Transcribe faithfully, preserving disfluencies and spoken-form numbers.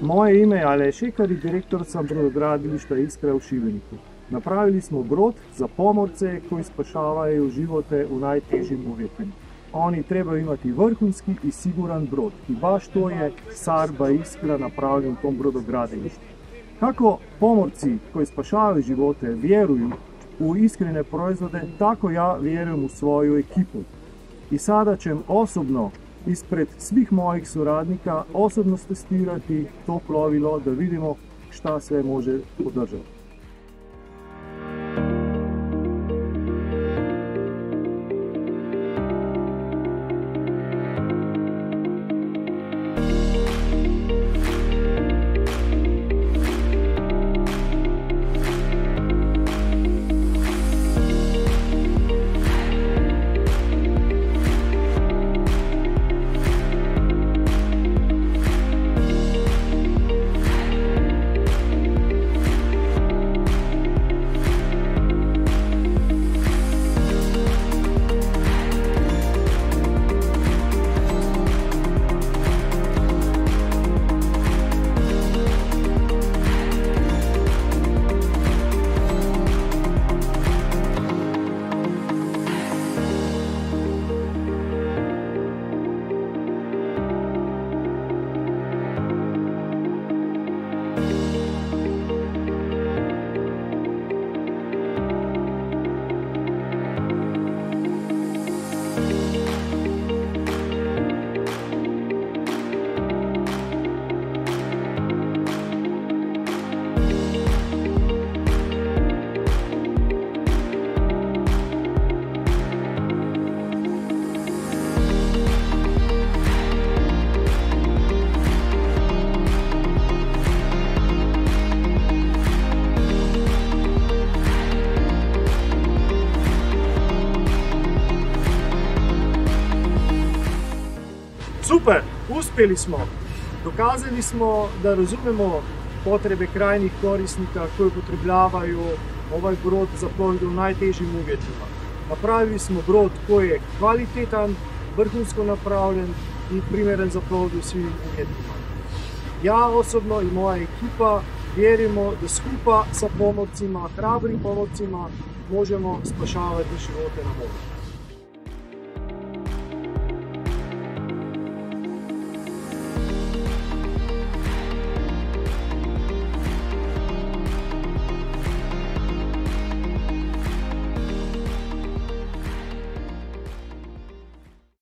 Moje ime je Aleš Ekar, direktor sam brodogradilišta Iskra u Šibeniku. Napravili smo brod za pomorce koji spašavaju živote u najtežim uvjetima. Oni trebaju imati vrhunski i siguran brod i baš to je S A R by Iskra napravljen u tom brodogradilištu. Kako pomorci koji spašavaju živote vjeruju u iskrene proizvode, tako ja vjerujem u svoju ekipu. I sada ćem osobno ispred svih mojih suradnika osobno testirati to plovilo da vidimo šta sve može podržati. Super, uspjeli smo. Dokazali smo da razumemo potrebe krajnjih korisnika koji upotrebljavaju ovaj brod za plovidbu u najtežim uvjetima. Napravili smo brod koji je kvalitetan, vrhunsko napravljen i primjeren za plovidbu u svim uvjetima. Ja osobno i moja ekipa vjerujemo da skupa sa pomorcima, hrabrim pomorcima, možemo spašavati živote na moru.